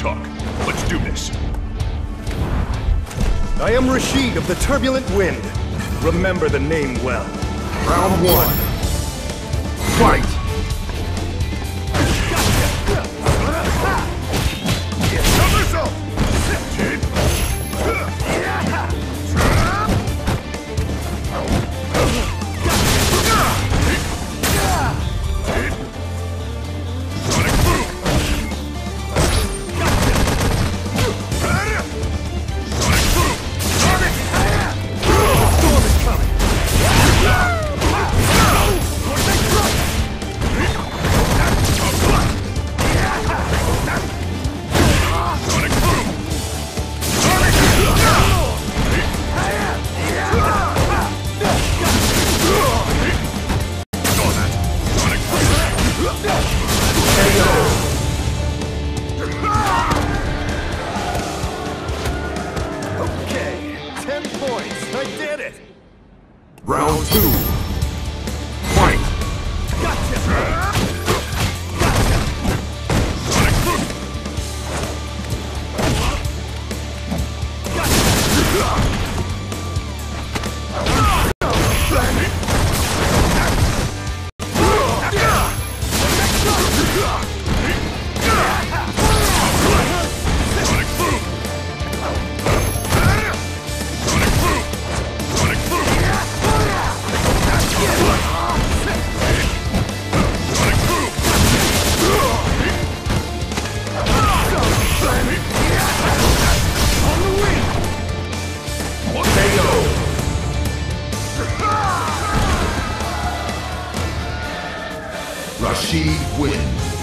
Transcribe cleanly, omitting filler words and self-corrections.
talk. Let's do this. I am Rashid of the Turbulent Wind. Remember the name well. Round one. Fight! Okay, 10 points. I did it. Round two. Fight! Gotcha. Rashid wins.